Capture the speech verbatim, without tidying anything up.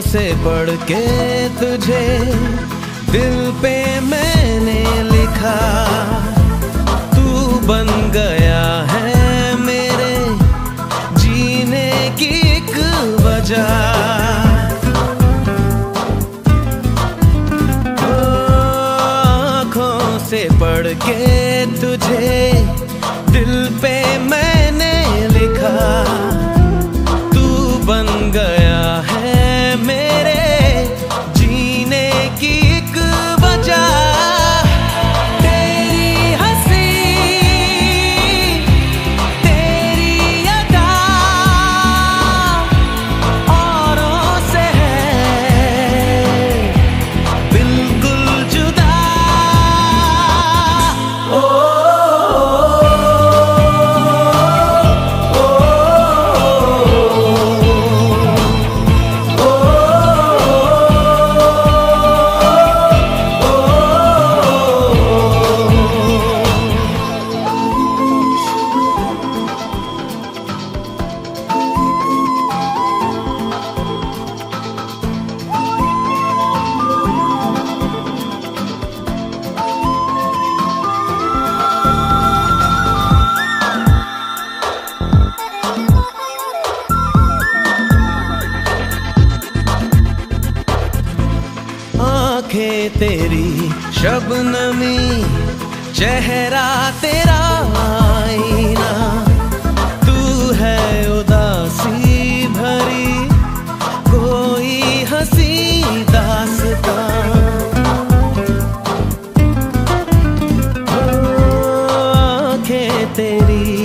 से पढ़ के तुझे दिल पे मैंने लिखा, तू बन गया है मेरे जीने की एक वजह। आँखों से पढ़ के तुझे दिल पे मैंने लिखा, तू बन गया है मेरे जीने की एक वजह। तेरी हंसी तेरी अदा औरों से है बिल्कुल जुदा। ओ आँखें तेरी शबनमी, चेहरा तेरा आईना, तू है उदासी भरी कोई हंसी दास्तां। आँखें तेरी